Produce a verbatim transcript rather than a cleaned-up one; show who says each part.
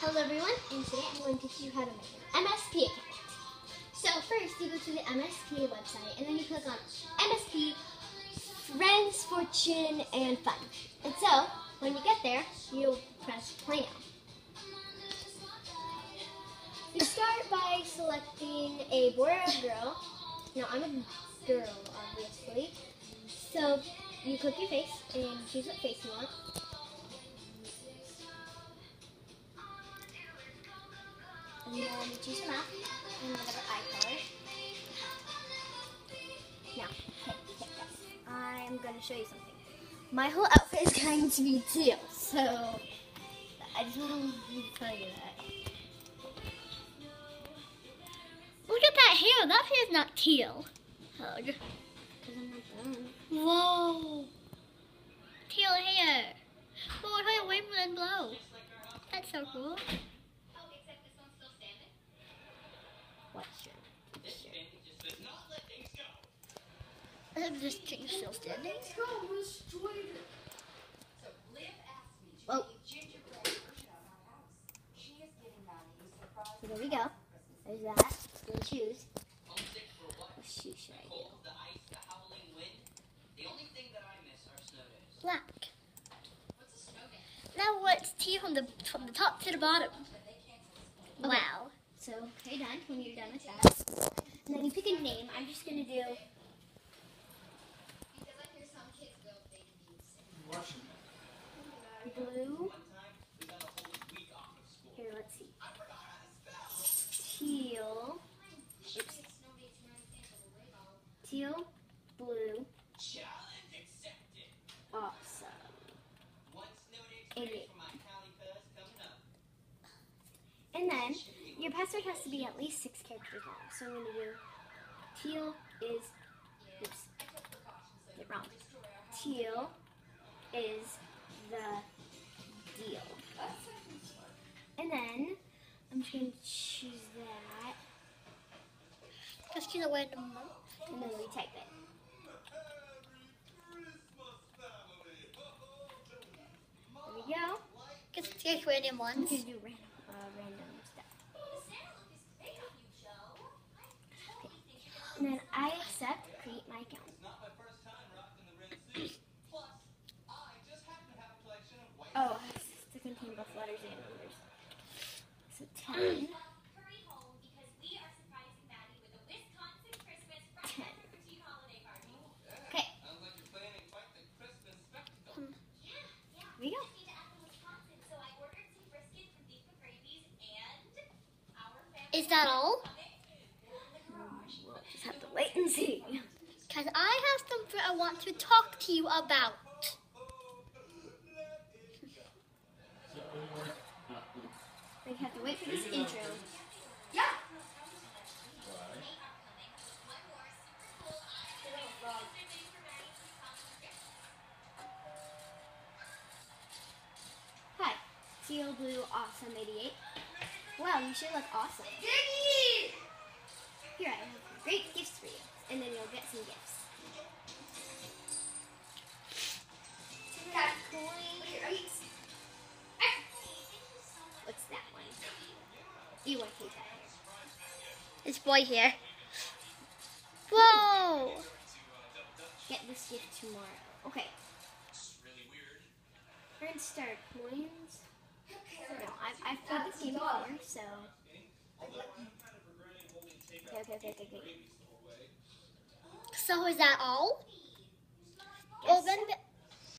Speaker 1: Hello everyone, and today I'm going to teach you how to make an M S P account. So first you go to the M S P website and then you click on M S P Friends, Fortune, and Fun. And so when you get there, you'll press play now. You start by selecting a boy or a girl. Now I'm a girl, obviously. So you click your face and choose what face you want. And then you choose a map and whatever eye color. Now, okay, okay, guys. I'm going to show you something. My whole outfit is going to be teal, so I just want to tell you that.
Speaker 2: Look at that hair. That hair is not teal. Hug.
Speaker 1: Because I'm not done.
Speaker 2: Whoa. Teal hair. Oh, I thought wind and blow. That's so cool.
Speaker 1: What shirt? This shirt.
Speaker 2: Is this thing still standing?
Speaker 1: Oh. So there we go. There's that. Then choose. What shoe should I do?
Speaker 2: Black. Now what's teal from the from the top to the bottom?
Speaker 1: Okay.
Speaker 2: Wow.
Speaker 1: So, okay, done. When you're done with that. And then you pick a name. I'm just going to do... Blue. Here, let's see. Teal. Oops. Teal. Blue. Awesome. And, and then your password has to be at least six characters long. So I'm going to do teal is, oops, get wrong. Teal is the deal. And then I'm just going to choose that.
Speaker 2: Just choose a random month.
Speaker 1: And then we type it. There we go.
Speaker 2: Just take random
Speaker 1: I'm
Speaker 2: ones.
Speaker 1: going to do random, uh, random stuff. Okay. And then I accept create my account. Oh, it has to contain both letters and numbers. So ten. ten. Okay. Here we go.
Speaker 2: Is that all?
Speaker 1: We'll just have to wait and see.
Speaker 2: Because I have something I want to talk to you about.
Speaker 1: We have to wait for this intro.
Speaker 2: Yeah.
Speaker 1: Hi, Teal Blue Awesome eighty-eight. Wow, you should look awesome. Here, I have great gifts for you, and then you'll get some gifts. What's that one? You want to take that here.
Speaker 2: This boy here. Whoa!
Speaker 1: Get this gift tomorrow. Okay. Earn star coins. No, I've, I've played this game before, so. Okay, okay, okay, okay, okay.
Speaker 2: So is that all?
Speaker 1: Yes.
Speaker 2: Well, then.